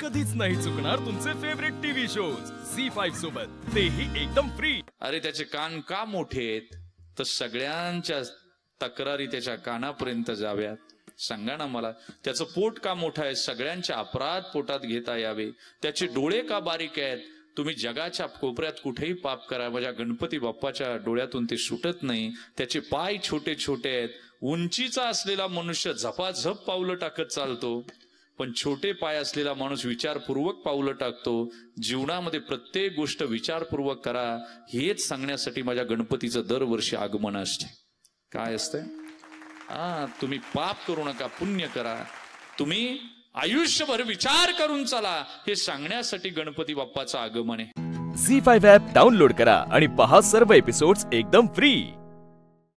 कधीच नाही चुकणार तुमचे फेवरेट टीव्ही शोज झी5 सोबत, तेही एकदम फ्री। अरे त्याचे कान का मोठे आहेत तर सगळ्यांच्या तक्रारी त्याच्या कानापर्यंत जाव्यात। सांगा ना मला, त्याचं पोट का मोठं आहे, सगळ्यांचे अपराध पोटात घेता यावे। त्याचे डोळे का बारीक आहेत, तुम्ही जगाच्या कोपऱ्यात कुठेही पाप करा, माझ्या गणपती बाप्पाच्या डोळ्यातून ते सुटत नाही। त्याचे पाय छोटे छोटे आहेत, उंचीचा असलेला मनुष्य झपाझप पावलं टाकत चालतो, पण छोटे पाय असलेला माणूस विचारपूर्वक पावलं टाकतो। जीवनामध्ये प्रत्येक गोष्ट विचारपूर्वक करा, हेच सांगण्यासाठी माझ्या गणपतीचं दरवर्षी आगमन असते। काय असतंय? तुम्ही पाप करू नका, पुण्य करा, तुम्ही आयुष्यभर विचार करून चला, हे सांगण्यासाठी गणपती बाप्पाचं आगमन आहे। झी5 ॲप डाउनलोड करा आणि पहा सर्व एपिसोड्स एकदम फ्री।